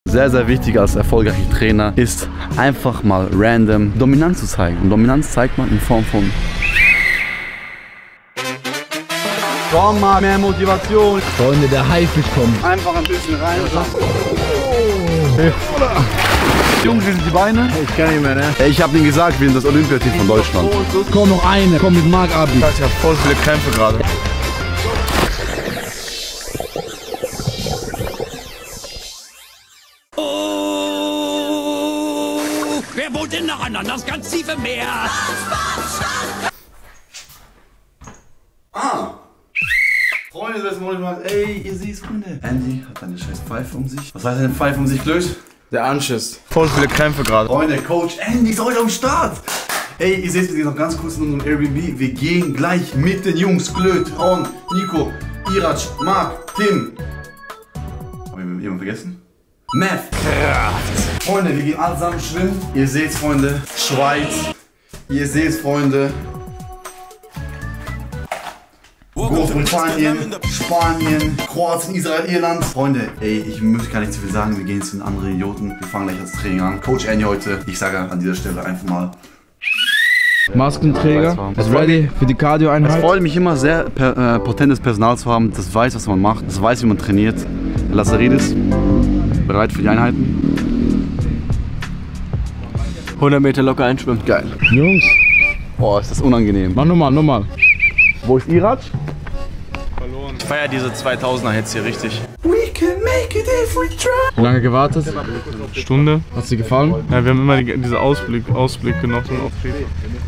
Sehr, sehr wichtig als erfolgreicher Trainer ist einfach mal random Dominanz zu zeigen. Und Dominanz zeigt man in Form von... Komm mal, mehr Motivation. Freunde, der Haifisch kommt. Einfach ein bisschen rein. Jungs, wie sind die Beine? Ich kann nicht mehr, ne? Ich hab denen gesagt, wir sind das Olympiateam von Deutschland. Komm, noch eine. Komm mit Marc Abi. Ich hab voll viele Krämpfe gerade. Oh, wer wohnt denn nacheinander? Das ganz tiefe Meer. Freunde, das wollte ich mal. Ey, ihr seht's, Freunde. Andy hat eine scheiß Pfeife um sich. Was heißt denn Pfeife um sich, Glöß? Der Anschiss. Voll viele Krämpfe gerade. Freunde, Coach Andy ist heute am Start. Ey, ihr seht, wir sind noch ganz kurz in unserem Airbnb. Wir gehen gleich mit den Jungs, Glöd, Ron, Nico, Irac, Marc, Tim. Haben wir jemanden vergessen? Meth. Kraft. Freunde, wir gehen alle zusammen schwimmen. Ihr seht's, Freunde. Schweiz. Ihr seht's, Freunde. Großbritannien, Spanien, Kroatien, Israel, Irland. Freunde, ey, ich möchte gar nicht zu viel sagen. Wir gehen jetzt in andere Idioten. Wir fangen gleich das Training an. Coach Andy heute. Ich sage an dieser Stelle einfach mal. Maskenträger. Ist ready für die Cardio-Einheit. Es freut mich immer sehr, potentes Personal zu haben, das weiß, was man macht, das weiß, wie man trainiert. Lazaridis, bereit für die Einheiten? 100 Meter locker einschwimmen. Geil. Jungs. Boah, ist das unangenehm. Mach nochmal. Wo ist Irac? Ich feier diese 2000er jetzt hier richtig. We can make it if we try. Wie lange gewartet? Stunde. Hat's dir gefallen? Ja, wir haben immer diesen Ausblick genossen auf die.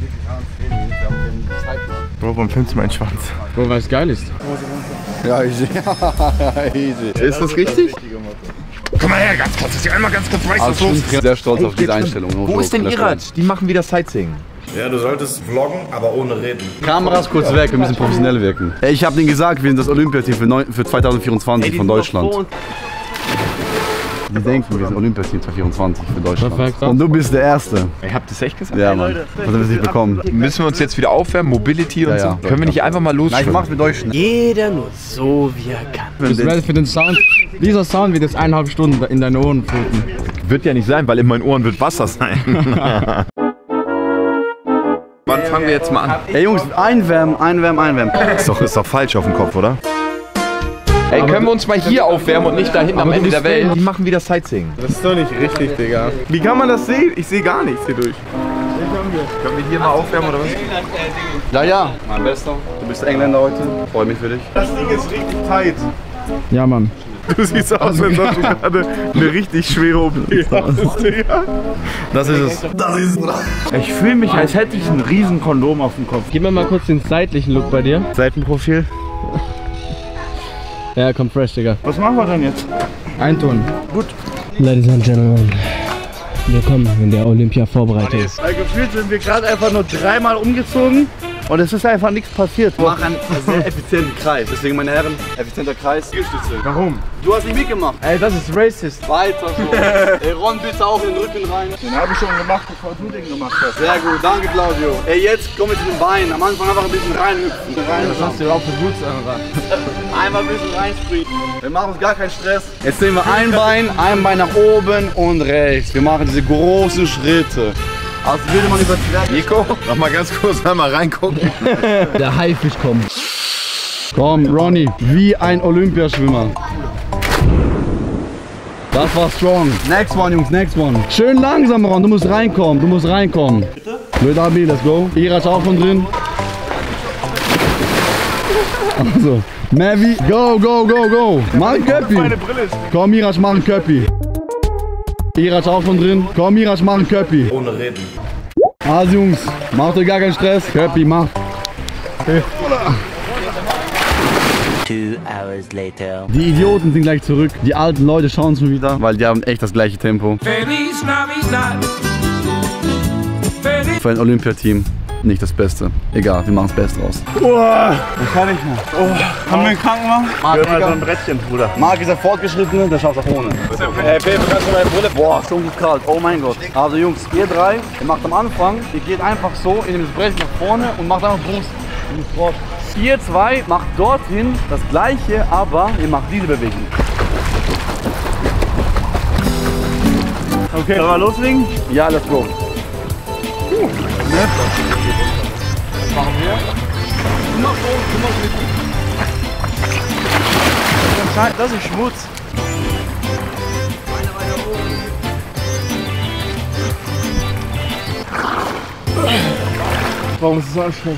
Bro, warum filmst du meinen Schwanz? Bro, weil es geil ist. Ja, easy. Ist das richtig? Komm mal her, ganz kurz, dass ich einmal ganz kurz weiß, Also ich bin sehr stolz auf diese Einstellung. Wo ist denn Irac? Die machen wieder Sightseeing. Ja, du solltest vloggen, aber ohne reden. Kameras kurz weg, wir müssen professionell wirken. Ey, ich hab denen gesagt, wir sind das Olympiateam für 2024 von Deutschland. Die denken, wir sind Olympiateam 2024 für Deutschland. Perfekt. Und du bist der Erste. Ich hab das echt gesagt? Ja, Mann. Das haben wir nicht bekommen. Müssen wir uns jetzt wieder aufwärmen? Mobility und Ja, so? ja. Können wir nicht einfach mal Nein, ich losschwimmen? mach's mit euch. Jeder nur so, wie er kann. Bist du ready für den Sound? Dieser Sound wird jetzt 1,5 Stunden in deine Ohren fluten. Wird ja nicht sein, weil in meinen Ohren wird Wasser sein. Wann fangen wir jetzt mal an? Ey Jungs, einwärmen. Ist doch falsch auf dem Kopf, oder? Ey, können wir uns mal hier aufwärmen und nicht da hinten am Ende der Welt? Die machen wieder Sightseeing. Das ist doch nicht richtig, Digga. Wie kann man das sehen? Ich sehe gar nichts hier durch. Können wir hier mal aufwärmen oder was? Ja, mein Bester. Du bist Engländer heute. Freue mich für dich. Das Ding ist richtig tight. Ja, Mann. Du siehst aus, als ob du gerade eine richtig schwere OP hast, Digga. Das ist es. Das ist es, Bruder. Ich fühle mich, als hätte ich ein riesen Kondom auf dem Kopf. Gib mir mal kurz den seitlichen Look bei dir. Seitenprofil. Ja, komm fresh, Digga. Was machen wir denn jetzt? Eintun. Gut. Ladies and Gentlemen, willkommen in der Olympia-Vorbereitung. Weil gefühlt sind wir gerade einfach nur 3-mal umgezogen und es ist einfach nichts passiert. Mach einen sehr effizienten Kreis. Deswegen, meine Herren, effizienter Kreis. Warum? Du hast nicht mitgemacht. Ey, das ist racist. Weiter so. Ey, Ron, bitte auch in den Rücken rein. Den habe ich schon gemacht, bevor du den gemacht hast. Sehr gut, danke Claudio. Ey, jetzt komm mit den Beinen. Am Anfang einfach ein bisschen reinhüpfen. Was hast du überhaupt für Boots an? Einmal ein bisschen reinspringen. Wir machen uns gar keinen Stress. Jetzt nehmen wir ein Bein nach oben und rechts. Wir machen diese großen Schritte. Als würde man über die Werke. Nico, noch mal ganz kurz einmal reingucken. Der Haifisch kommt. Komm, Ronny, wie ein Olympiaschwimmer. Das war strong. Next one, Jungs, next one. Schön langsam, Ron, du musst reinkommen, Bitte? Blöd Abi, let's go. Irac auch von drin. Also, Mavi, go. Mach ein Köppi. Komm, Irac, mach ein Köppi. Irac auch von drin. Komm, Irac, mach ein Köppi. Ohne reden. Also, Jungs, macht euch gar keinen Stress. Köppi, mach. 2 hours later. Die Idioten sind gleich zurück. Die alten Leute schauen schon wieder, weil die haben echt das gleiche Tempo. Für ein Olympiateam nicht das Beste. Egal, wir machen das Beste raus. Boah, das kann ich nicht. Oh, haben wir einen Krankenwagen? Marc, so ein Brettchen, Bruder. Marc ist der Fortgeschrittene, der schafft auch ohne. Ey, Pepe, kannst du meine Brille? Boah, schon gut kalt. Oh mein Gott. Also Jungs, ihr drei, ihr macht am Anfang, ihr geht einfach so in dem Brett nach vorne und macht einfach Brust. Ihr zwei macht dorthin das gleiche, aber ihr macht diese Bewegung. Okay, sollen wir loslegen? Ja, let's go. Was machen wir? Das ist Schmutz. Warum ist es so anstrengend?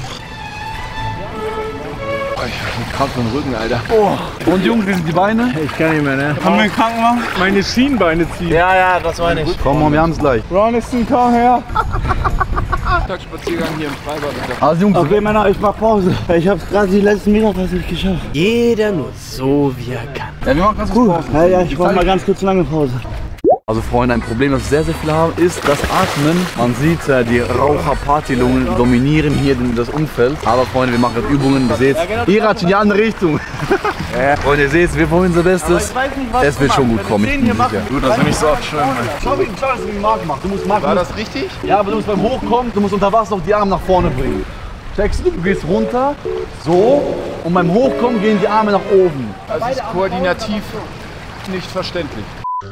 Ich hab den Rücken, Alter. Oh. Und Jungs, wie sind die Beine? Ich kann nicht mehr, ne? Haben wir einen Krankenwagen? Meine Schienbeine ziehen. Ja, das meine ich. Komm mal, wir haben es gleich. Ronison, komm her. Tagsspaziergang hier im Freibad. Also Jungs, Okay, Männer, ich mach Pause. Ich hab's gerade die letzten Meter fast nicht geschafft. Jeder nur so, wie er kann. ja, wir machen ganz kurz Pause. Ja, ich brauch mal ganz kurz lange Pause. Also Freunde, ein Problem, das sehr viele haben, ist das Atmen. Man sieht, die Raucher-Partylungen dominieren hier das Umfeld. Aber Freunde, wir machen gerade Übungen. Ihr seht, Irat in die andere Richtung. Freunde, ihr seht, wir wollen unser Bestes. Es wird schon gut kommen, ich bin sicher. Gut, das ist nicht so oft schön. Schau, wie Marc macht. Du musst Marc. War das richtig? Ja, aber du musst beim Hochkommen, du musst unter Wasser auch die Arme nach vorne bringen. Checkst du? Du gehst runter, so, und beim Hochkommen gehen die Arme nach oben. Das ist koordinativ nicht verständlich.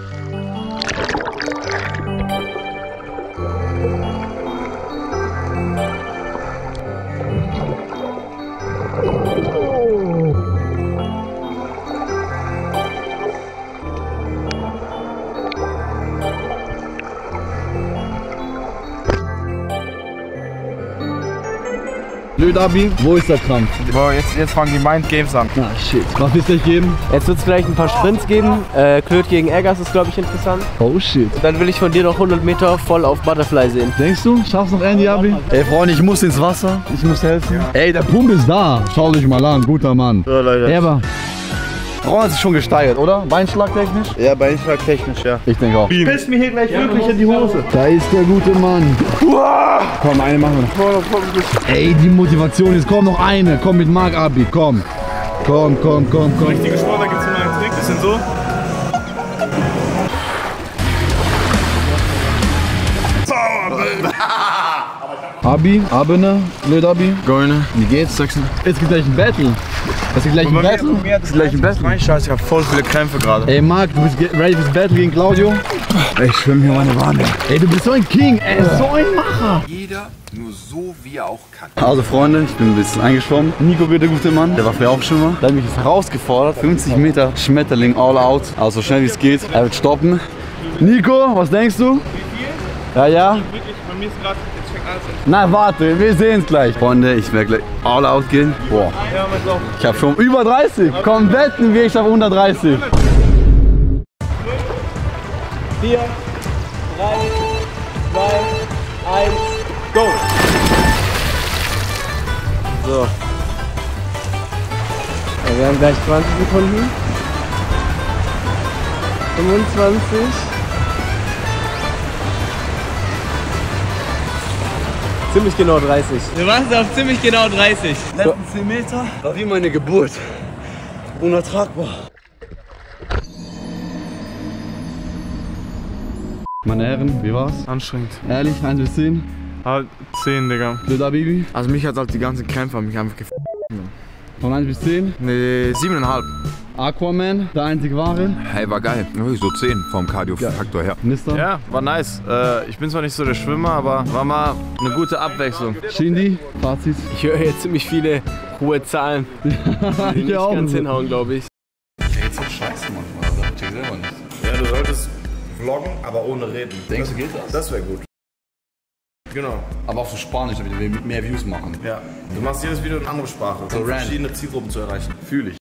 Blöd, Abi, wo ist der Krampf? Boah, jetzt fangen die Mind Games an. Ah, shit. Was willst du euch geben? Jetzt wird es vielleicht ein paar Sprints geben. Klöt gegen Eggers ist, glaube ich, interessant. Oh shit. Dann will ich von dir noch 100 Meter voll auf Butterfly sehen. Denkst du, schaffst noch Andy, Abi? Ey, Freunde, ich muss ins Wasser. Ich muss helfen. Ja. Ey, der Pump ist da. Schau dich mal an, guter Mann. So, Leute. Ja, aber Ron hat sich schon gesteigert, oder? Beinschlagtechnisch? Ja, Beinschlag-technisch, ja. Ich denke auch. Pisst mir hier gleich wirklich in die Hose. Da ist der gute Mann. Komm, eine machen wir. Ey, die Motivation ist, komm, noch eine. Komm mit Marc, Abi, komm. Komm. Richtige Sportler gibt es immer einen Trick, bisschen so. Abi, Abene, blöd Abi. Goine. Wie geht's, Sachsen? Es gibt gleich ein Battle. Es gibt gleich ein Battle. Mein Scheiß, ich hab voll viele Krämpfe gerade. Ey, Marc, du bist ready fürs Battle gegen Claudio? Ich schwimme hier meine Bahn. Ey, du bist so ein King, ey, so ein Macher. Jeder nur so, wie er auch kann. Also Freunde, ich bin ein bisschen eingeschwommen. Nico wird der gute Mann, der war früher auch Schwimmer. Der hat mich jetzt herausgefordert. 50 Meter Schmetterling all out. Also so schnell wie es geht. Er wird stoppen. Nico, was denkst du? Ja. Bei mir ist gerade, jetzt fängt alles an. Na warte, wir sehen es gleich. Freunde, ich werde gleich all out gehen. Boah. Ich habe schon über 30. Komm, wetten wir, ich habe 130. 4, 3, 2, 1, go! So. Ja, wir haben gleich 20 Sekunden. 25. Ziemlich genau 30. Du warst auf ziemlich genau 30. Letzten 10 Meter war wie meine Geburt. Unertragbar. Meine Herren, wie war's? Anstrengend. Ehrlich, 1 bis 10? Halt 10, Digga. Blöder Baby? Also mich hat halt die ganzen Krämpfe mich einfach gefunden. Von 1 bis 10? Ne, 7,5. Aquaman, der einzig wahre. Hey, war geil. So 10 vom Cardio-Faktor her. Mister? Ja, war nice. Ich bin zwar nicht so der Schwimmer, aber war mal eine gute Abwechslung. Shindy, Fazit. Ich höre jetzt ziemlich viele hohe Zahlen, die nicht ganz hinhauen, glaube ich. Jetzt so scheiße manchmal, das check selber nicht. Ja, du solltest vloggen, aber ohne reden. Denkst du, geht das? Das wäre gut. Genau. Aber auf so Spanisch, damit wir mehr Views machen. Ja. Du machst jedes Video in andere Sprache, um verschiedene Zielgruppen zu erreichen. Fühl ich.